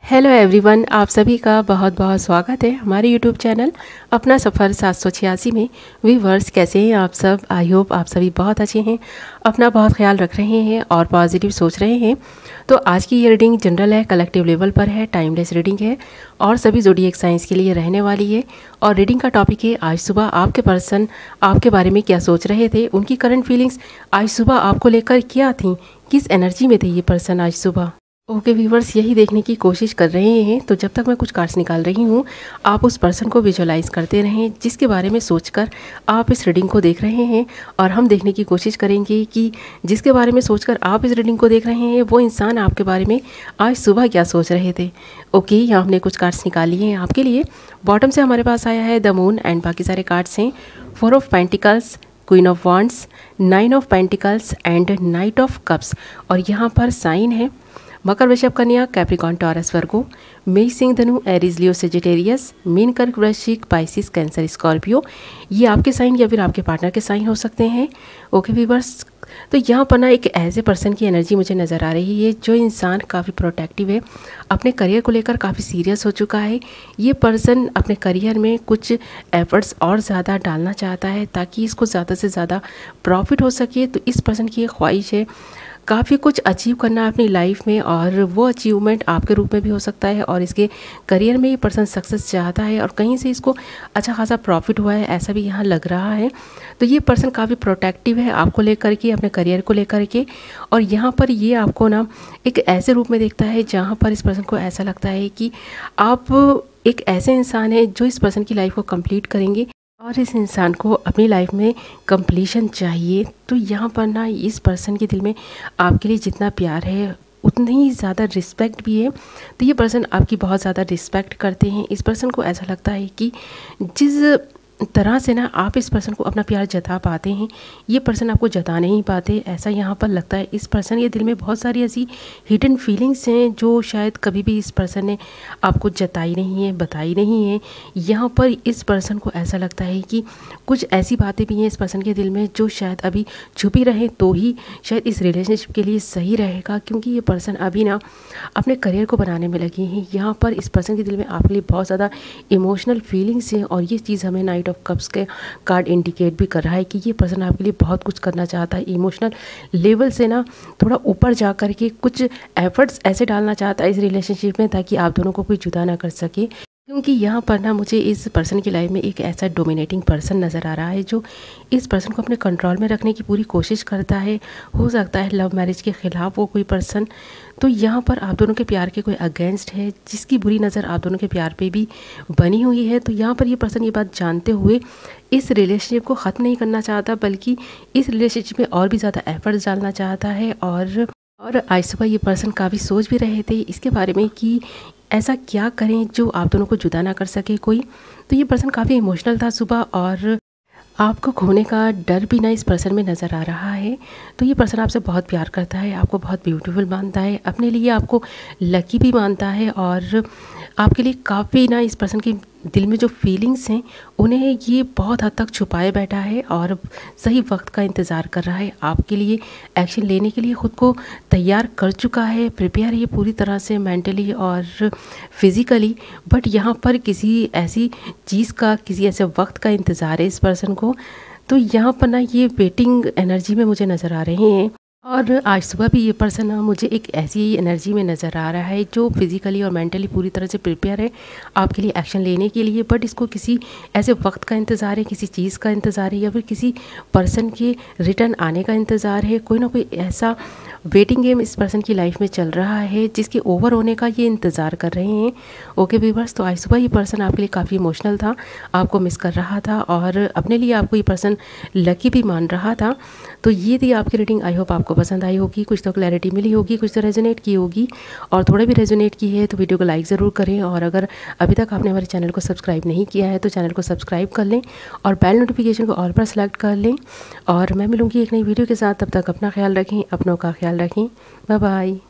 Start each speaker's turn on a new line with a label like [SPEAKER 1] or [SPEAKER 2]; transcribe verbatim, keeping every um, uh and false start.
[SPEAKER 1] Hello everyone, आप सभी का बहुत बहुत स्वागत है हमारे यूट्यूब चैनल अपना सफ़र सात सौ छियासी में। व्यूअर्स, कैसे हैं आप सब? आई होप आप सभी बहुत अच्छे हैं, अपना बहुत ख्याल रख रहे हैं और पॉजिटिव सोच रहे हैं। तो आज की ये रीडिंग जनरल है, कलेक्टिव लेवल पर है, टाइमलेस रीडिंग है और सभी ज़ोडिएक साइंस के लिए रहने वाली है। और रीडिंग का टॉपिक है आज सुबह आपके पर्सन आपके बारे में क्या सोच रहे थे, उनकी करंट फीलिंग्स आज सुबह आपको लेकर क्या थी, किस एनर्जी में थे ये पर्सन आज सुबह। ओके व्यूवर्स, यही देखने की कोशिश कर रहे हैं। तो जब तक मैं कुछ कार्ड्स निकाल रही हूँ, आप उस पर्सन को विजुअलाइज करते रहें जिसके बारे में सोचकर आप इस रीडिंग को देख रहे हैं। और हम देखने की कोशिश करेंगे कि जिसके बारे में सोचकर आप इस रीडिंग को देख रहे हैं वो इंसान आपके बारे में आज सुबह क्या सोच रहे थे। ओके, यहाँ हमने कुछ कार्ड्स निकाल लिए हैं आपके लिए। बॉटम से हमारे पास आया है द मून एंड बाकी सारे कार्ड्स हैं four of pentacles, queen of wands, nine of pentacles and knight of cups. और यहाँ पर साइन है मकर, वृषभ, कन्या, कैप्रिकॉर्न, टॉरस, वर्गो, मेष, सिंह, धनु, एरीज, लियो, सेजिटेरियस, मीन, कर्क, वृश्चिक, पाइसिस, कैंसर, स्कॉर्पियो। ये आपके साइन या फिर आपके पार्टनर के साइन हो सकते हैं। ओके व्यूअर्स, तो यहाँ पर ना एक ऐसे पर्सन की एनर्जी मुझे नज़र आ रही है जो इंसान काफ़ी प्रोटेक्टिव है, अपने करियर को लेकर काफ़ी सीरियस हो चुका है। ये पर्सन अपने करियर में कुछ एफर्ट्स और ज़्यादा डालना चाहता है ताकि इसको ज़्यादा से ज़्यादा प्रॉफिट हो सके। तो इस पर्सन की एक ख्वाहिश है काफ़ी कुछ अचीव करना अपनी लाइफ में, और वो अचीवमेंट आपके रूप में भी हो सकता है। और इसके करियर में ये पर्सन सक्सेस चाहता है और कहीं से इसको अच्छा खासा प्रॉफिट हुआ है, ऐसा भी यहाँ लग रहा है। तो ये पर्सन काफ़ी प्रोटेक्टिव है आपको लेकर के, अपने करियर को लेकर के। और यहाँ पर ये आपको ना एक ऐसे रूप में देखता है जहाँ पर इस पर्सन को ऐसा लगता है कि आप एक ऐसे इंसान हैं जो इस पर्सन की लाइफ को कंप्लीट करेंगे और इस इंसान को अपनी लाइफ में कंप्लीशन चाहिए। तो यहाँ पर ना इस पर्सन के दिल में आपके लिए जितना प्यार है उतनी ही ज़्यादा रिस्पेक्ट भी है। तो ये पर्सन आपकी बहुत ज़्यादा रिस्पेक्ट करते हैं। इस पर्सन को ऐसा लगता है कि जिस तरह से ना आप इस पर्सन को अपना प्यार जता पाते हैं ये पर्सन आपको जता नहीं पाते, ऐसा यहाँ पर लगता है। इस पर्सन के दिल में बहुत सारी ऐसी हिडन फीलिंग्स हैं जो शायद कभी भी इस पर्सन ने आपको जताई नहीं है, बताई नहीं है। यहाँ पर इस पर्सन को ऐसा लगता है कि कुछ ऐसी बातें भी हैं इस पर्सन के दिल में जो शायद अभी छुपी रहें तो ही शायद इस रिलेशनशिप के लिए सही रहेगा, क्योंकि ये पर्सन अभी ना अपने करियर को बनाने में लगे हैं। यहाँ पर इस पर्सन के दिल में आपके लिए बहुत ज़्यादा इमोशनल फीलिंग्स हैं और ये चीज़ हमें नाइट ऑफ कप्स के कार्ड इंडिकेट भी कर रहा है कि ये पर्सन आपके लिए बहुत कुछ करना चाहता है। इमोशनल लेवल से ना थोड़ा ऊपर जा कर के कुछ एफर्ट्स ऐसे डालना चाहता है इस रिलेशनशिप में ताकि आप दोनों को कोई जुदा ना कर सके। क्योंकि यहाँ पर ना मुझे इस पर्सन की लाइफ में एक ऐसा डोमिनेटिंग पर्सन नज़र आ रहा है जो इस पर्सन को अपने कंट्रोल में रखने की पूरी कोशिश करता है। हो सकता है लव मैरिज के ख़िलाफ़ वो कोई पर्सन। तो यहाँ पर आप दोनों के प्यार के कोई अगेंस्ट है जिसकी बुरी नज़र आप दोनों के प्यार पे भी बनी हुई है। तो यहाँ पर ये पर्सन ये बात जानते हुए इस रिलेशनशिप को ख़त्म नहीं करना चाहता, बल्कि इस रिलेशनशिप में और भी ज़्यादा एफर्ट्स डालना चाहता है। और और आज सुबह ये पर्सन काफ़ी सोच भी रहे थे इसके बारे में कि ऐसा क्या करें जो आप दोनों को जुदा ना कर सके कोई। तो ये पर्सन काफ़ी इमोशनल था सुबह और आपको खोने का डर भी ना इस पर्सन में नज़र आ रहा है। तो ये पर्सन आपसे बहुत प्यार करता है, आपको बहुत ब्यूटीफुल मानता है, अपने लिए आपको लकी भी मानता है और आपके लिए काफ़ी ना इस पर्सन के दिल में जो फीलिंग्स हैं उन्हें ये बहुत हद तक छुपाए बैठा है और सही वक्त का इंतज़ार कर रहा है। आपके लिए एक्शन लेने के लिए ख़ुद को तैयार कर चुका है, प्रिपेयर है पूरी तरह से मेंटली और फिज़िकली। बट यहाँ पर किसी ऐसी चीज़ का, किसी ऐसे वक्त का इंतज़ार है इस पर्सन को। तो यहाँ पर ना ये वेटिंग एनर्जी में मुझे नज़र आ रहे हैं। और आज सुबह भी ये पर्सन मुझे एक ऐसी एनर्जी में नज़र आ रहा है जो फिज़िकली और मेंटली पूरी तरह से प्रिपेयर है आपके लिए एक्शन लेने के लिए। बट इसको किसी ऐसे वक्त का इंतज़ार है, किसी चीज़ का इंतज़ार है या फिर किसी पर्सन के रिटर्न आने का इंतज़ार है। कोई ना कोई ऐसा वेटिंग गेम इस पर्सन की लाइफ में चल रहा है जिसके ओवर होने का ये इंतज़ार कर रहे हैं। ओके व्यूअर्स, तो आज सुबह ये पर्सन आपके लिए काफ़ी इमोशनल था, आपको मिस कर रहा था और अपने लिए आपको ये पर्सन लकी भी मान रहा था। तो ये थी आपकी रीडिंग। आई होप आपको पसंद आई होगी, कुछ तो क्लैरिटी मिली होगी, कुछ तो रेजोनेट की होगी। और थोड़ा भी रेजोनेट की है तो वीडियो को लाइक ज़रूर करें। और अगर अभी तक आपने हमारे चैनल को सब्सक्राइब नहीं किया है तो चैनल को सब्सक्राइब कर लें और बेल नोटिफिकेशन को ऑल पर सेलेक्ट कर लें। और मैं मिलूँगी एक नई वीडियो के साथ, तब तक अपना ख्याल रखें, अपनों का ख्याल रखें। Bye bye.